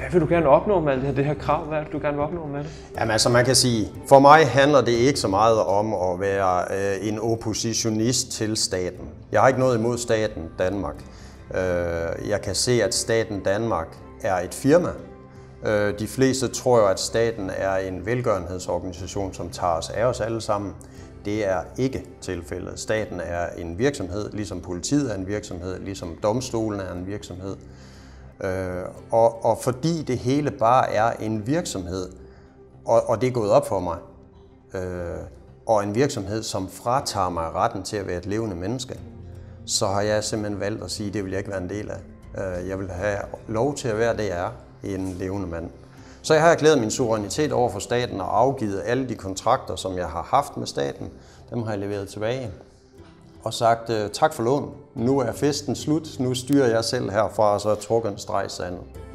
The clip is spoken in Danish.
Hvad vil du gerne opnå med det her krav? Hvad er det, du gerne vil opnå med det? Jamen altså, man kan sige, for mig handler det ikke så meget om at være en oppositionist til staten. Jeg har ikke noget imod staten Danmark. Jeg kan se, at staten Danmark er et firma. De fleste tror jo, at staten er en velgørenhedsorganisation, som tager os af os alle sammen. Det er ikke tilfældet. Staten er en virksomhed, ligesom politiet er en virksomhed, ligesom domstolen er en virksomhed. Og fordi det hele bare er en virksomhed, og det er gået op for mig, og en virksomhed, som fratager mig retten til at være et levende menneske, så har jeg simpelthen valgt at sige, at det vil jeg ikke være en del af. Jeg vil have lov til at være det, jeg er, en levende mand. Så jeg har erklæret min suverænitet over for staten og afgivet alle de kontrakter, som jeg har haft med staten. Dem har jeg leveret tilbage og sagt tak for lån. Nu er festen slut. Nu styrer jeg selv herfra, og så har jeg trukket en streg i sandet.